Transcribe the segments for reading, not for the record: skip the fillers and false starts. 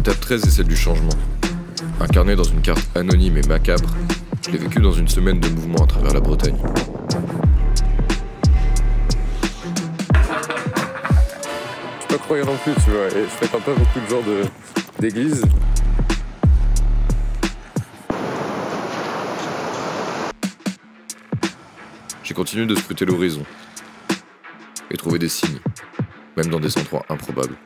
Étape 13 est celle du changement. Incarné dans une carte anonyme et macabre, je l'ai vécu dans une semaine de mouvement à travers la Bretagne. Je suis pas croyant non plus, tu vois, et je fréquente pas beaucoup de genres d'églises. J'ai continué de scruter l'horizon et trouver des signes, même dans des endroits improbables.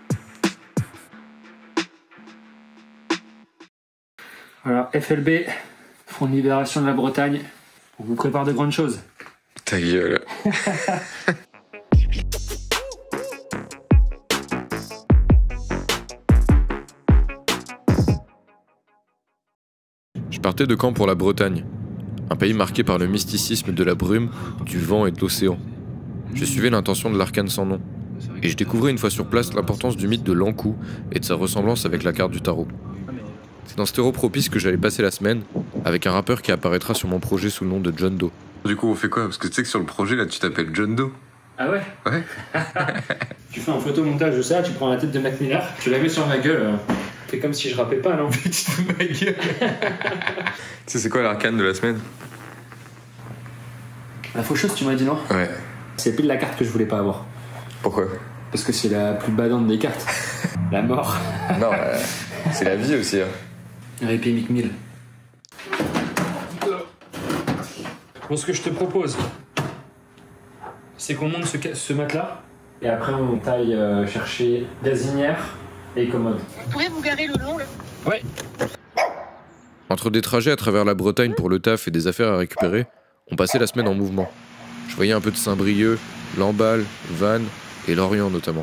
Alors, FLB, Front de Libération de la Bretagne, on vous prépare de grandes choses. Ta gueule. Je partais de Caen pour la Bretagne, un pays marqué par le mysticisme de la brume, du vent et de l'océan. Je suivais l'intention de l'arcane sans nom, et je découvrais une fois sur place l'importance du mythe de l'Ankou et de sa ressemblance avec la carte du tarot. C'est dans ce terreau propice que j'allais passer la semaine, avec un rappeur qui apparaîtra sur mon projet sous le nom de John Doe. Du coup, on fait quoi? Parce que tu sais que sur le projet, là, tu t'appelles John Doe. Ah ouais? Ouais. Tu fais un photomontage de ça, tu prends la tête de Mac Miller, tu la mets sur ma gueule. Fais comme si je rappais pas, non? Tu te fous de ma gueule. Tu sais, c'est quoi l'arcane de la semaine? La faucheuse, tu m'as dit non? Ouais. C'est pile la carte que je voulais pas avoir. Pourquoi? Parce que c'est la plus badante des cartes. La mort. Non, c'est la vie aussi. Hein. R.I.P. Mick Mill. Bon, ce que je te propose, c'est qu'on monte ce matelas et après on taille chercher gazinière et commode. Vous pouvez vous garer le long là? Ouais. Entre des trajets à travers la Bretagne pour le taf et des affaires à récupérer, on passait la semaine en mouvement. Je voyais un peu de Saint-Brieuc, Lamballe, Vannes et Lorient notamment.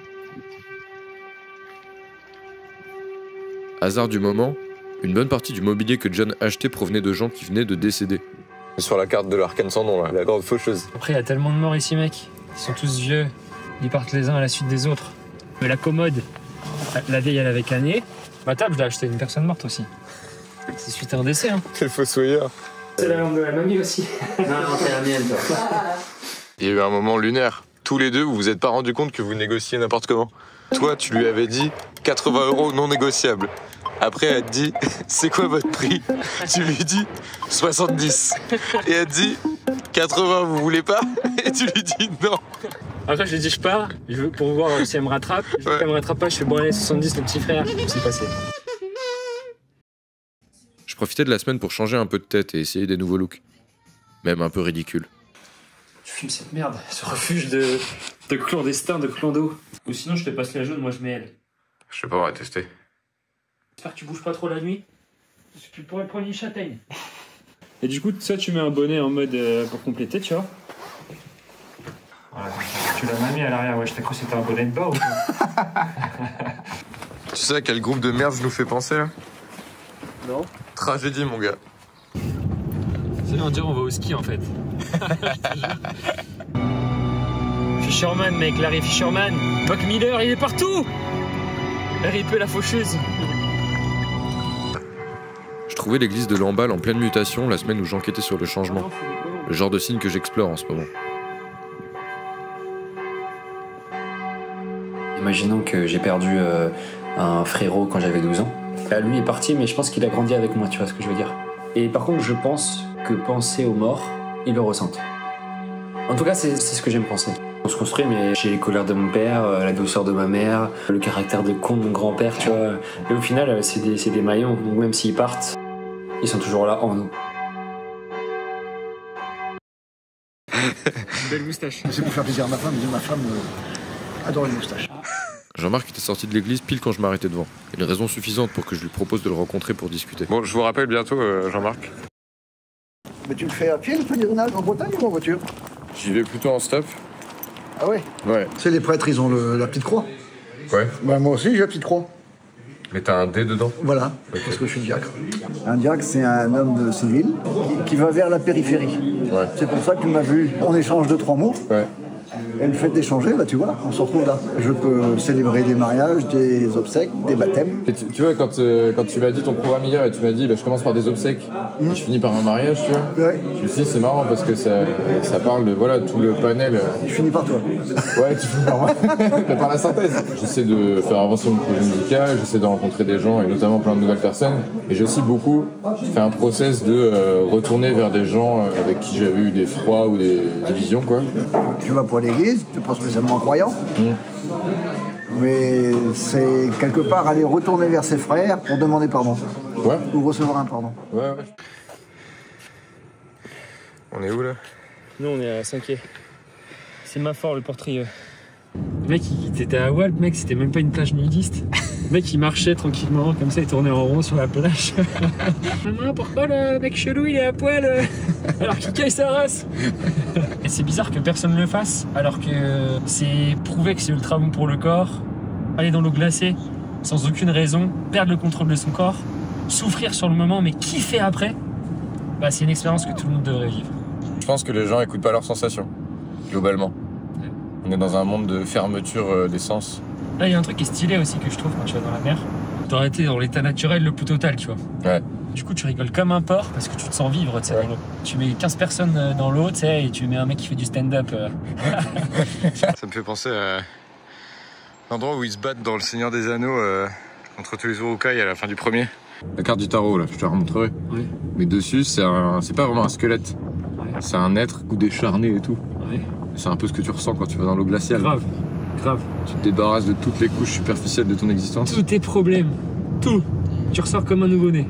Hasard du moment, une bonne partie du mobilier que John achetait provenait de gens qui venaient de décéder. Sur la carte de l'arcane sans nom, là, la grande faucheuse. Après, il y a tellement de morts ici, mec. Ils sont tous vieux. Ils partent les uns à la suite des autres. Mais la commode, la vieille, elle avait canné. Ma table, je l'ai acheté à une personne morte aussi. C'est suite à un décès, hein. Quel fossoyeur. C'est la lampe de la mamie aussi. Non, c'est la mienne, toi. Il y a eu un moment lunaire. Tous les deux, vous vous êtes pas rendu compte que vous négociez n'importe comment. Toi, tu lui avais dit 80 € non négociables. Après, elle te dit, c'est quoi votre prix? Tu lui dis 70. Et elle te dit 80, vous voulez pas? Et tu lui dis non. Après, je lui ai dit, je pars, pour voir si elle me rattrape. Si elle me rattrape pas, je fais bon, allez, 70, le petit frère. C'est passé. Je profitais de la semaine pour changer un peu de tête et essayer des nouveaux looks. Même un peu ridicule. Tu filmes cette merde, ce refuge de clandestins, de clando. Ou sinon, je te passe la jaune, moi je mets elle. Je sais pas, on va tester. J'espère que tu bouges pas trop la nuit. Tu pourrais prendre une châtaigne. Et du coup, ça, tu mets un bonnet en mode pour compléter, tu vois. Voilà, tu l'as mis à l'arrière, ouais, je t'ai cru que c'était un bonnet de bas ou quoi? Tu sais à quel groupe de merde je nous fais penser là? Non. Tragédie, mon gars. C'est on dirait on va au ski en fait. Fisherman, mec, Larry Fisherman. Mac Miller, il est partout. R.I.P. la faucheuse. Je trouvais l'église de Lamballe en pleine mutation la semaine où j'enquêtais sur le changement. Le genre de signe que j'explore en ce moment. Imaginons que j'ai perdu un frérot quand j'avais 12 ans. Lui est parti, mais je pense qu'il a grandi avec moi, tu vois ce que je veux dire. Et par contre, je pense que penser aux morts, ils le ressentent. En tout cas, c'est ce que j'aime penser. On se construit, mais j'ai les colères de mon père, la douceur de ma mère, le caractère de con de mon grand-père, tu vois. Et au final, c'est des maillons, donc même s'ils partent, ils sont toujours là en nous. Belle moustache. C'est pour faire plaisir à ma femme, adore les moustaches. Jean-Marc était sorti de l'église pile quand je m'arrêtais devant. Une raison suffisante pour que je lui propose de le rencontrer pour discuter. Bon, je vous rappelle bientôt, Jean-Marc. Mais tu le fais à pied, le pèlerinage en Bretagne ou en voiture? J'y vais plutôt en stop. Ah ouais? Ouais. Tu sais, les prêtres, ils ont la petite croix. Ouais. Bah, moi aussi, j'ai la petite croix. Mais t'as un dé dedans? Voilà, parce que je suis diacre. Un diacre, c'est un homme de civil qui va vers la périphérie. Ouais. C'est pour ça que tu m'as vu. On échange 2-3 mots. Ouais. Et le fait d'échanger, bah tu vois, on se retrouve là. Je peux célébrer des mariages, des obsèques, des baptêmes. Et tu vois, quand tu m'as dit ton programme hier et tu m'as dit je commence par des obsèques et je finis par un mariage, tu vois, Ouais. je me suis dit c'est marrant parce que ça parle de voilà, tout le panel. Je finis par toi. Ouais, tu finis par moi, mais par la synthèse. J'essaie de faire avancer mon projet musical, j'essaie de rencontrer des gens et notamment plein de nouvelles personnes. Et j'ai aussi beaucoup fait un process de retourner vers des gens avec qui j'avais eu des froids ou des divisions, quoi. Tu vas pour l'église, tu n'es pas spécialement croyant. Mais c'est quelque part aller retourner vers ses frères pour demander pardon. Ouais. Ou recevoir un pardon. Ouais. On est où là? Nous, on est à 5e. C'est Maffort, le portrier. Le mec, t'étais à Walp, mec, c'était même pas une plage nudiste. Le mec, il marchait tranquillement, comme ça, il tournait en rond sur la plage. Maman, pourquoi le mec chelou, il est à poil alors qu'il caille sa race? Et c'est bizarre que personne ne le fasse, alors que c'est prouvé que c'est ultra bon pour le corps. Aller dans l'eau glacée, sans aucune raison, perdre le contrôle de son corps, souffrir sur le moment, mais kiffer après, bah, c'est une expérience que tout le monde devrait vivre. Je pense que les gens écoutent pas leurs sensations, globalement. On est dans un monde de fermeture des sens. Là, il y a un truc qui est stylé aussi que je trouve quand tu vas dans la mer. T'aurais été dans l'état naturel le plus total, tu vois. Ouais. Du coup, tu rigoles comme un porc parce que tu te sens vivre, tu sais, dans l'eau. Tu mets 15 personnes dans l'eau, tu sais, et tu mets un mec qui fait du stand-up. Ça me fait penser à l'endroit où ils se battent dans Le Seigneur des Anneaux contre tous les Uruk-hai à la fin du premier. La carte du tarot, là, je te la remontrerai. Ouais. Mais dessus, c'est pas vraiment un squelette. Ouais. C'est un être décharné et tout. Ouais. C'est un peu ce que tu ressens quand tu vas dans l'eau glaciale. Grave. Tu te débarrasses de toutes les couches superficielles de ton existence. Tous tes problèmes, tout. Tu ressors comme un nouveau-né.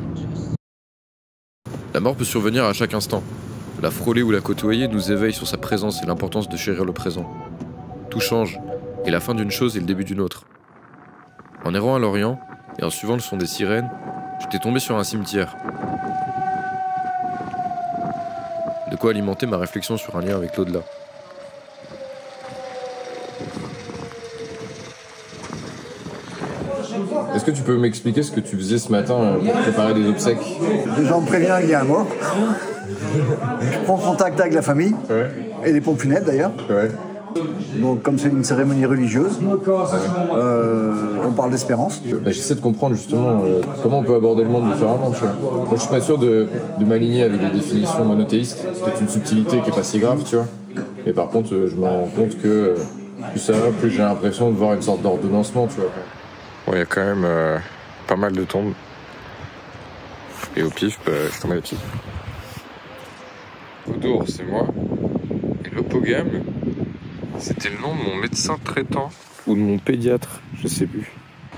La mort peut survenir à chaque instant. La frôler ou la côtoyer nous éveille sur sa présence et l'importance de chérir le présent. Tout change, et la fin d'une chose est le début d'une autre. En errant à l'Orient, et en suivant le son des sirènes, j'étais tombé sur un cimetière. De quoi alimenter ma réflexion sur un lien avec l'au-delà. Est-ce que tu peux m'expliquer ce que tu faisais ce matin pour préparer des obsèques? Déjà, on me prévient qu'il y a un mort. Je prends contact avec la famille, Ouais. et les pompes funèbres d'ailleurs. Ouais. Donc, comme c'est une cérémonie religieuse, on parle d'espérance. Bah, j'essaie de comprendre justement comment on peut aborder le monde différemment. Tu vois. Moi, je suis pas sûr de m'aligner avec des définitions monothéistes. C'est peut-être une subtilité qui est pas si grave, tu vois. Mais par contre, je me rends compte que plus ça va, plus j'ai l'impression de voir une sorte d'ordonnancement, tu vois. Bon, il y a quand même pas mal de tombes. Et au pif, je tombe là-dessus. Odour, c'est moi. Et l'opogame, c'était le nom de mon médecin traitant. Ou de mon pédiatre, je sais plus.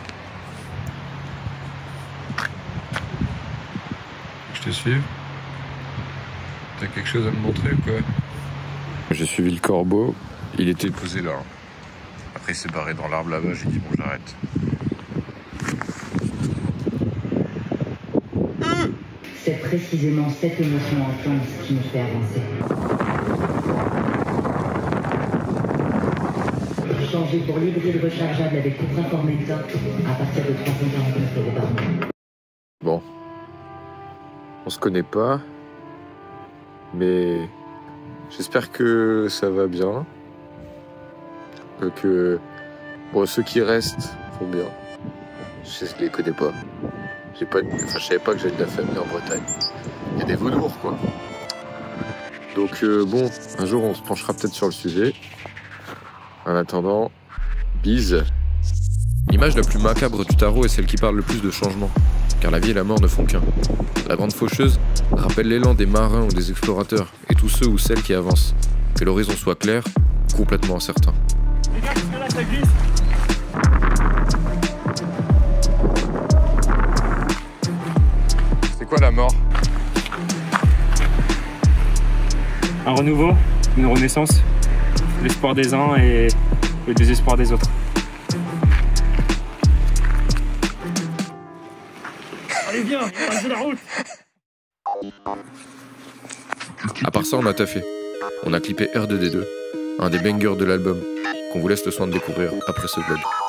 Je te suis. T'as quelque chose à me montrer ou quoi? J'ai suivi le corbeau, il était posé là. Après il s'est barré dans l'arbre là-bas, j'ai dit bon j'arrête. C'est précisément cette émotion intense qui nous fait avancer. Changer pour l'hybride rechargeable avec Cupra Formentor à partir de 349 € par mois. Bon. On se connaît pas, mais j'espère que ça va bien. Que bon, ceux qui restent vont bien. Je les connais pas. Je savais pas que j'avais de la famille en Bretagne. Il y a des vaudours, quoi. Donc bon, un jour on se penchera peut-être sur le sujet. En attendant, bise. L'image la plus macabre du tarot est celle qui parle le plus de changement, car la vie et la mort ne font qu'un. La grande faucheuse rappelle l'élan des marins ou des explorateurs, et tous ceux ou celles qui avancent. Que l'horizon soit clair, complètement incertain. Les gars, qu'est-ce que là, ça glisse? C'est quoi la mort? Un renouveau, une renaissance, l'espoir des uns et le désespoir des autres. Allez viens, on passe de la route. À part ça, on a taffé. On a clippé R2D2, un des bangers de l'album, qu'on vous laisse le soin de découvrir après ce vlog.